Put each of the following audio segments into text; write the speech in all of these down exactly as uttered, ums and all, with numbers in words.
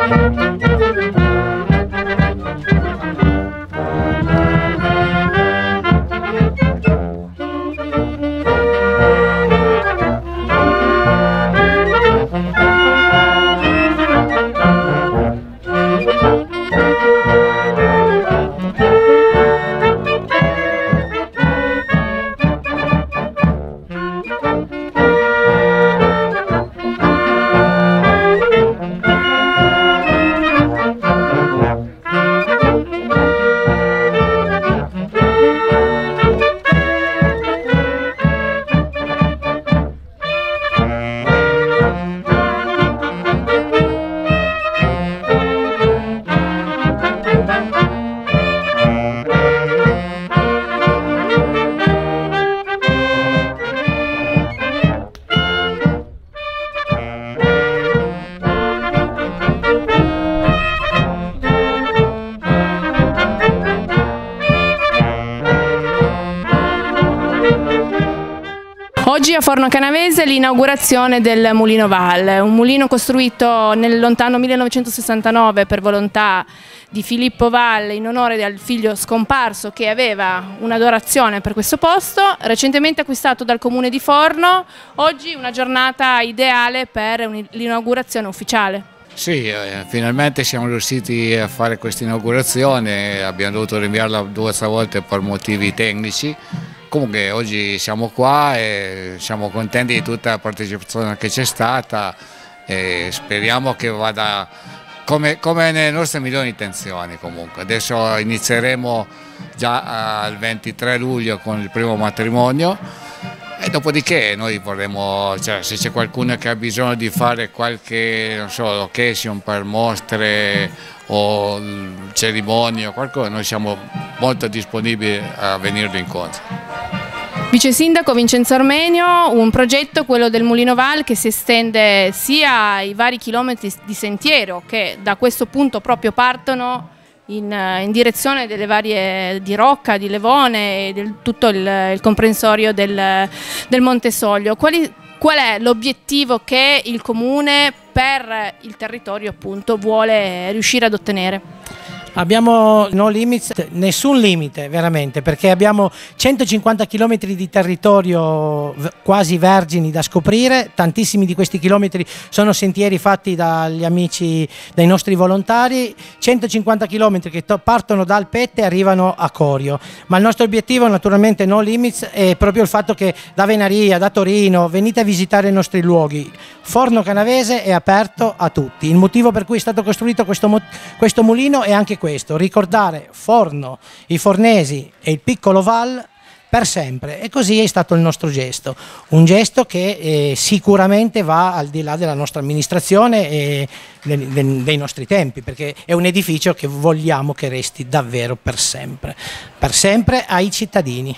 Oggi a Forno Canavese l'inaugurazione del Mulino Val, un mulino costruito nel lontano millenovecentosessantanove per volontà di Filippo Val in onore del figlio scomparso che aveva un'adorazione per questo posto, recentemente acquistato dal comune di Forno. Oggi una giornata ideale per l'inaugurazione ufficiale. Sì, eh, finalmente siamo riusciti a fare questa inaugurazione, abbiamo dovuto rinviarla due o tre volte per motivi tecnici. Comunque oggi siamo qua e siamo contenti di tutta la partecipazione che c'è stata e speriamo che vada come, come nelle nostre migliori intenzioni. Comunque adesso inizieremo già il ventitré luglio con il primo matrimonio e dopodiché noi vorremmo, cioè, se c'è qualcuno che ha bisogno di fare qualche, non so, location per mostre o cerimonie o qualcosa, noi siamo molto disponibili a venire incontro. Vice Sindaco Vincenzo Armenio, un progetto, quello del Mulino Val, che si estende sia ai vari chilometri di sentiero che da questo punto proprio partono in, in direzione delle varie di Rocca, di Levone e del, tutto il, il comprensorio del, del Monte Soglio. Quali, qual è l'obiettivo che il Comune per il territorio appunto vuole riuscire ad ottenere? Abbiamo no limits, nessun limite veramente, perché abbiamo centocinquanta chilometri di territorio quasi vergini da scoprire, tantissimi di questi chilometri sono sentieri fatti dagli amici, dai nostri volontari, centocinquanta chilometri che partono da Alpette e arrivano a Corio, ma il nostro obiettivo naturalmente no limits è proprio il fatto che da Venaria, da Torino, venite a visitare i nostri luoghi. Forno Canavese è aperto a tutti, il motivo per cui è stato costruito questo, questo mulino è anche questo. Questo, ricordare Forno, i fornesi e il piccolo Val per sempre, e così è stato il nostro gesto, un gesto che eh, sicuramente va al di là della nostra amministrazione e de, de, dei nostri tempi, perché è un edificio che vogliamo che resti davvero per sempre, per sempre ai cittadini.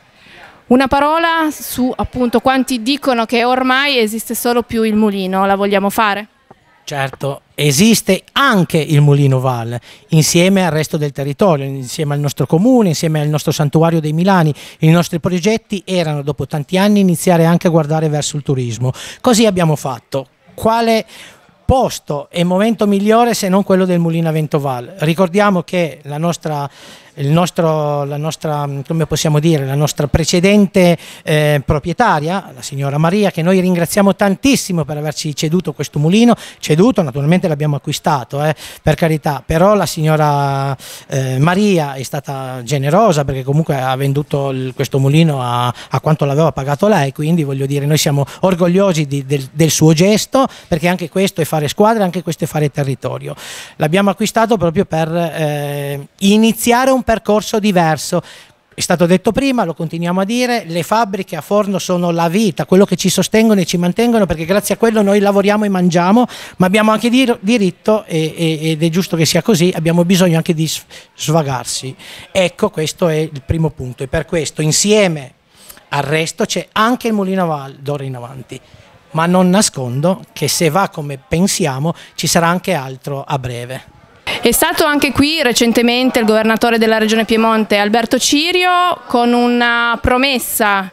Una parola su appunto quanti dicono che ormai esiste solo più il mulino, la vogliamo fare? Certo, esiste anche il Mulino Val, insieme al resto del territorio, insieme al nostro comune, insieme al nostro santuario dei Milani. I nostri progetti erano, dopo tanti anni, iniziare anche a guardare verso il turismo. Così abbiamo fatto. Quale posto e momento migliore se non quello del Mulino a Vento Val? Ricordiamo che la nostra... Il nostro, la nostra, come possiamo dire, la nostra precedente eh, proprietaria, la signora Maria, che noi ringraziamo tantissimo per averci ceduto questo mulino, ceduto naturalmente l'abbiamo acquistato, eh, per carità, però la signora eh, Maria è stata generosa perché comunque ha venduto il, questo mulino a, a quanto l'aveva pagato lei, quindi voglio dire noi siamo orgogliosi di, del, del suo gesto, perché anche questo è fare squadra, anche questo è fare territorio. L'abbiamo acquistato proprio per eh, iniziare un percorso diverso. È stato detto prima, lo continuiamo a dire, le fabbriche a Forno sono la vita, quello che ci sostengono e ci mantengono, perché grazie a quello noi lavoriamo e mangiamo, ma abbiamo anche diritto, e, e, ed è giusto che sia così, abbiamo bisogno anche di svagarsi. Ecco, questo è il primo punto, e per questo insieme al resto c'è anche il Mulino Val d'ora in avanti, ma non nascondo che se va come pensiamo ci sarà anche altro a breve. È stato anche qui recentemente il governatore della regione Piemonte Alberto Cirio con una promessa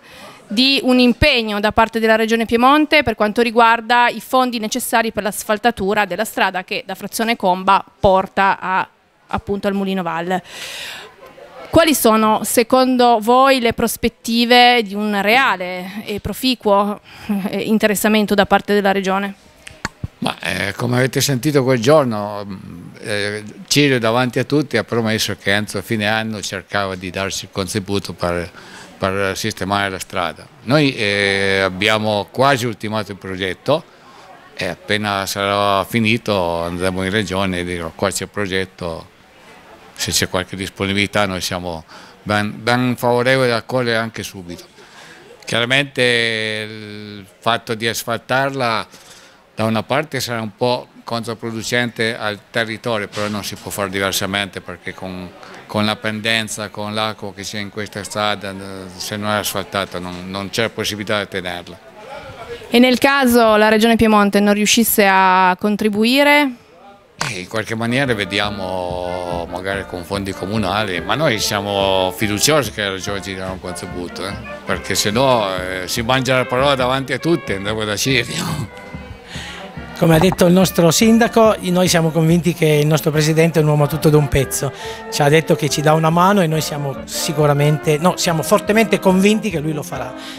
di un impegno da parte della Regione Piemonte per quanto riguarda i fondi necessari per l'asfaltatura della strada che da Frazione Comba porta a, appunto al Mulino Valle. Quali sono secondo voi le prospettive di un reale e proficuo interessamento da parte della Regione? Ma, eh, come avete sentito quel giorno, eh, Cirio davanti a tutti ha promesso che entro fine anno cercava di darci il contributo per, per sistemare la strada. Noi eh, abbiamo quasi ultimato il progetto e appena sarà finito andremo in regione e dirò qua c'è il progetto, se c'è qualche disponibilità noi siamo ben, ben favorevoli ad accogliere anche subito. Chiaramente il fatto di asfaltarla da una parte sarà un po' controproducente al territorio, però non si può fare diversamente perché con, con la pendenza, con l'acqua che c'è in questa strada, se non è asfaltata non, non c'è possibilità di tenerla. E nel caso la Regione Piemonte non riuscisse a contribuire? Eh, in qualche maniera vediamo magari con fondi comunali, ma noi siamo fiduciosi che la Regione ci darà un contributo, eh? Perché se no eh, si mangia la parola davanti a tutti e andremo da Cirio. Come ha detto il nostro sindaco, noi siamo convinti che il nostro presidente è un uomo tutto d'un pezzo. Ci ha detto che ci dà una mano e noi siamo sicuramente, no, siamo fortemente convinti che lui lo farà.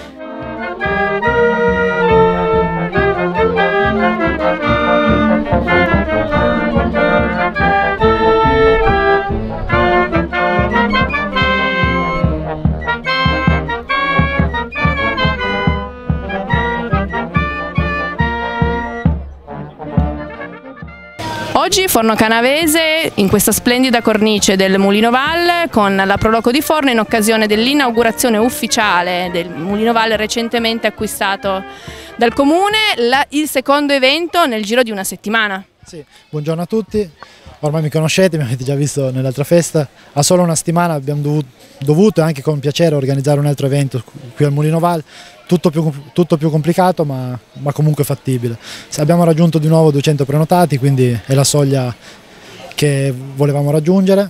Oggi Forno Canavese, in questa splendida cornice del Mulino Valle, con la Proloco di Forno in occasione dell'inaugurazione ufficiale del Mulino Valle recentemente acquistato dal Comune, la, il secondo evento nel giro di una settimana. Sì, buongiorno a tutti, ormai mi conoscete, mi avete già visto nell'altra festa. A solo una settimana abbiamo dovuto, dovuto e anche con piacere organizzare un altro evento qui al Mulino Valle. Tutto più, tutto più complicato ma, ma comunque fattibile. Abbiamo raggiunto di nuovo duecento prenotati, quindi è la soglia che volevamo raggiungere.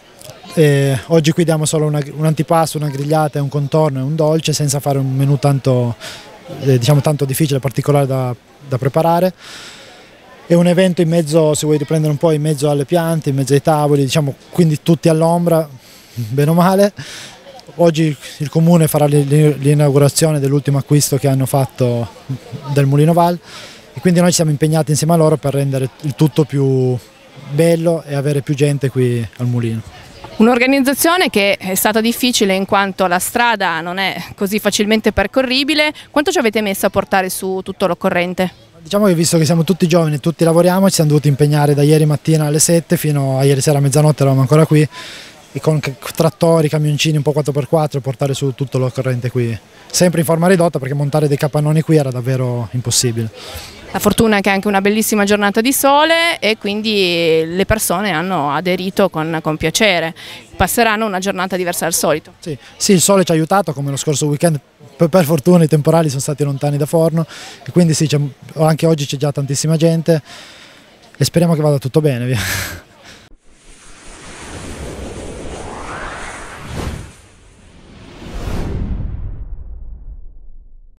E oggi qui diamo solo una, un antipasto, una grigliata, un contorno e un dolce senza fare un menù tanto, eh, diciamo, tanto difficile, particolare da, da preparare. È un evento in mezzo, se vuoi riprendere un po', in mezzo alle piante, in mezzo ai tavoli, diciamo, quindi tutti all'ombra, bene o male. Oggi il Comune farà l'inaugurazione dell'ultimo acquisto che hanno fatto del Mulino Valle e quindi noi ci siamo impegnati insieme a loro per rendere il tutto più bello e avere più gente qui al Mulino. Un'organizzazione che è stata difficile in quanto la strada non è così facilmente percorribile. Quanto ci avete messo a portare su tutto l'occorrente? Diciamo che visto che siamo tutti giovani, tutti lavoriamo, ci siamo dovuti impegnare da ieri mattina alle sette fino a ieri sera a mezzanotte, eravamo ancora qui. E con trattori, camioncini un po' quattro per quattro portare su tutto l'occorrente qui, sempre in forma ridotta perché montare dei capannoni qui era davvero impossibile. La fortuna è che è anche una bellissima giornata di sole e quindi le persone hanno aderito con, con piacere, passeranno una giornata diversa dal solito. Sì, sì, il sole ci ha aiutato come lo scorso weekend, per, per fortuna i temporali sono stati lontani da Forno e quindi sì, anche oggi c'è già tantissima gente e speriamo che vada tutto bene. Via.